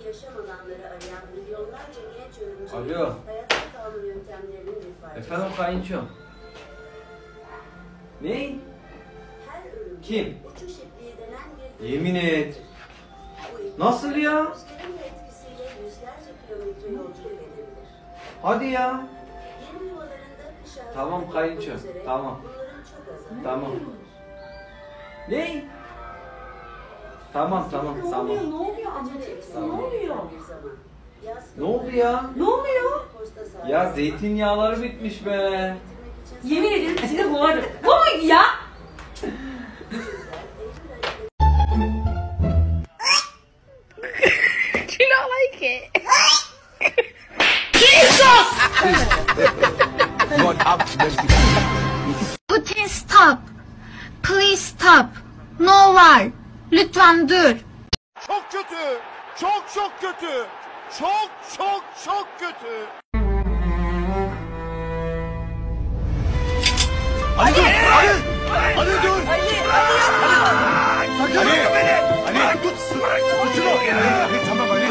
yaşam alanları arayan milyonlarca genç örümceğin Alo. hayatta kalma yöntemlerinin bir parçası. Efendim kayınço. Ne? Her örümcek Kim? uçuş ipliği denen bir Yemin et. Bu iplik, Nasıl ya? rüzgarın etkisiyle yüzlerce kilometre yolculuk edebilir. Hadi ya. Yeni yuvalarında kış aylarında Tamam kayınço. olmak üzere Tamam. bunların çok azı Tamam. Ne? Tamam. Ne oluyor? Anlatır mısın? Ne oluyor? Ne oldu ya? Ne oluyor? Ya zeytinyağları bitmiş be. Yemin ederim seni boğarım. Bu muydu ya? You don't like it. Putin stop. Please stop. No var. Lütfen dur. Çok kötü. Çok kötü. Çok kötü. Ali dur. Ali dur. Ali tut. Tut şunu. Ali tamam Ali.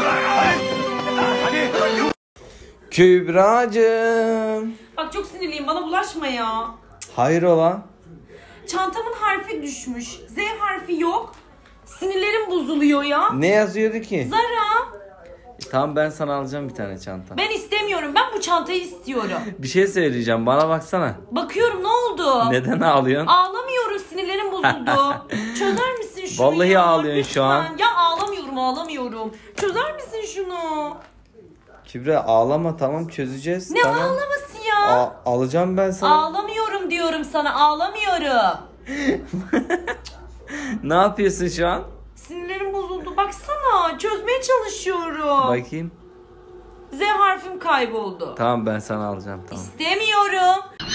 Ali. Kübracığım. Bak çok sinirliyim, bana bulaşma ya. Hayrola? Çantamın harfi düşmüş. Z harfi yok. Sinirlerim bozuluyor ya. Ne yazıyordu ki? Zara. Tamam ben sana alacağım bir tane çanta. Ben istemiyorum. Ben bu çantayı istiyorum. Bir şey söyleyeceğim bana baksana. Bakıyorum, ne oldu? Neden ağlıyorsun? Ağlamıyorum, sinirlerim bozuldu. Çözer misin şunu Vallahi ya? ağlıyorsun şu an. Lütfen. Ya ağlamıyorum. Çözer misin şunu? Kübra ağlama tamam çözeceğiz. Ne tamam. ağlaması ya? Alacağım ben sana. Ağlamıyorum diyorum sana, ağlamıyorum. Ne yapıyorsun şu an? Sinirlerim bozuldu. Baksana, çözmeye çalışıyorum. Bakayım. Z harfim kayboldu. Tamam ben sana alacağım tamam. İstemiyorum.